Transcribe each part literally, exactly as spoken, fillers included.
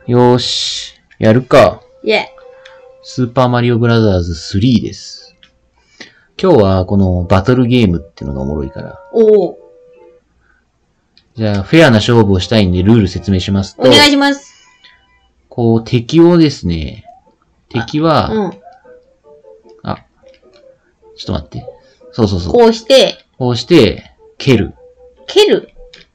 よーし。やるか。 イェイ。 スーパーマリオブラザーズスリーです。今日はこのバトルゲームってのがおもろいから。 おお。 じゃあ、フェアな勝負をしたいんでルール説明しますと。 お願いします。 こう、敵をですね、敵は、 うん。 あ、ちょっと待って。そうそうそう。 こうして、 こうして、蹴る。 蹴る。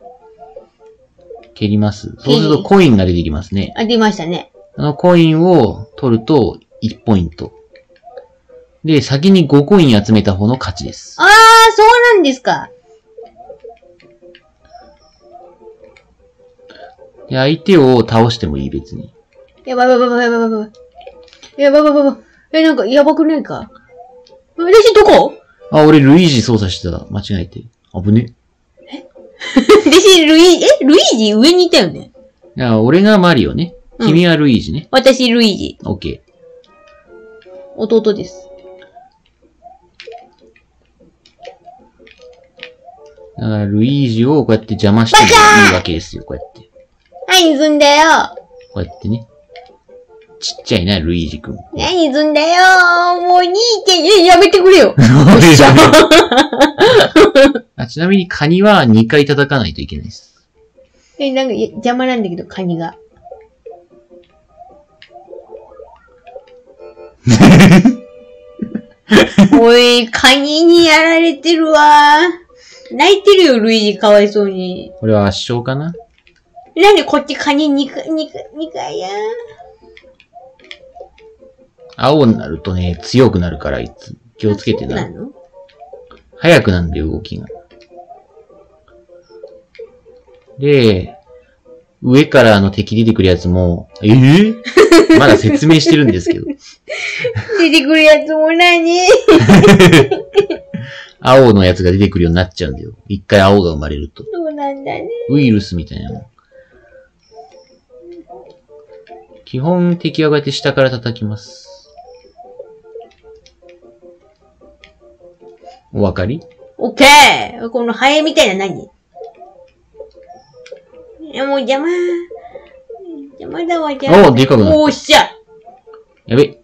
蹴ります。そうするとコインが出てきますね。 あ、出ましたね。 あのコインを取るといちポイント。で、先にごコイン集めた方の勝ちです。 あー、そうなんですか。 で、相手を倒してもいい、別に。 やばいやばいやばいやばいやばい。やばいやばいやばい。え、なんか、やばくないか。私どこ？ あ、俺ルイージ操作してた。間違えて。危ね。 え私、ルイージ、えルイージ上にいたよね。 いや、俺がマリオね。君はルイージね。 うん、私、ルイージ。 オッケー。 弟です。 だから、ルイージをこうやって邪魔してもいいわけですよ、こうやって。 何すんだよ。 こうやってね。ちっちゃいな、ルイージくん。 何すんだよ。もうにてん、え、やめてくれよ。 あ、ちなみにカニはにかい叩かないといけないです。 え、なんか、邪魔なんだけど、カニが。おい、カニにやられてるわ。泣いてるよ、ルイージかわいそうに。 これは圧勝かな？ なんでこっちカニにかい、にかい、にかいや。 青になるとね、強くなるからいつ。気をつけてな。 そうなの？ 速くなんだよ、動きが。で、上からあの敵出てくるやつも、えぇ、ー、まだ説明してるんですけど。 出てくるやつも何？ 青のやつが出てくるようになっちゃうんだよ。一回青が生まれると。 そうなんだね。 ウイルスみたいなの。基本敵はこうやって下から叩きます。お分かり？ オッケー。このハエみたいな何？いや、もう邪魔。邪魔だわ、邪魔。 おー、でかくなった。 おーっしゃ。 やべ。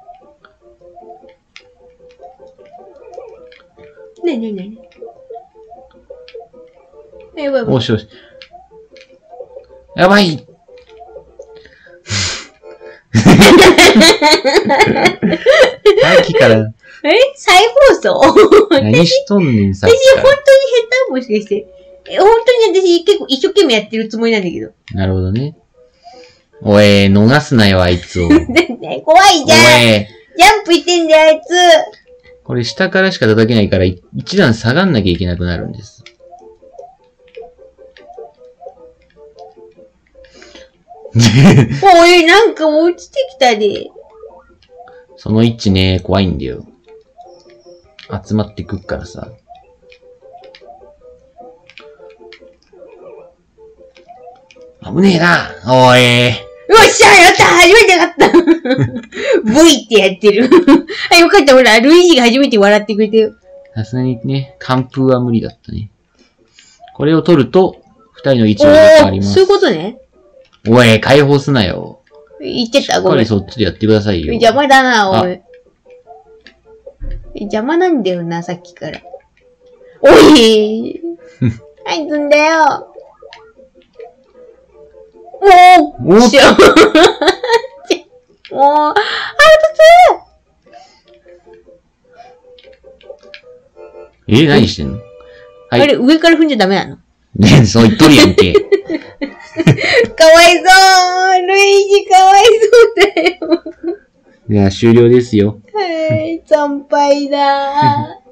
ねえねえねえ。やばいやばい。 おしよし。やばい。さっきから。 え？再放送？ 何しとんねん、さっき私、 から。 本当に下手もしかして。え、本当に私結構一生懸命やってるつもりなんだけど。 なるほどね。おい、逃すなよ、あいつを。 怖いじゃん。 おい。 ジャンプしてんだよ、あいつ。 これ下からしか叩けないから、一段下がんなきゃいけなくなるんです。 おい、なんか落ちてきたで。 その位置ね、怖いんだよ。集まってくっからさ。危ねえな、おい。 よっしゃ、やった初めてやった !V ってやってるあ、よかった、ほら、ルイージが初めて笑ってくれてよ。 さすがにね、完封は無理だったね。これを取ると、二人の位置が変わります。 そういうことね。 おい、解放すなよ。 言ってた、ごめん。 しっかりそっちでやってくださいよ。 邪魔だな、おい。邪魔なんだよな、さっきから。おい何すんだよ。おーおっしょもう、腹立つえ、何してんの？はい。 あれ、上から踏んじゃダメなの？ ねえ、そう言っとるやんけ。 かわいそうルイージかわいそうだよじゃあ終了ですよ。 はい、惨敗だ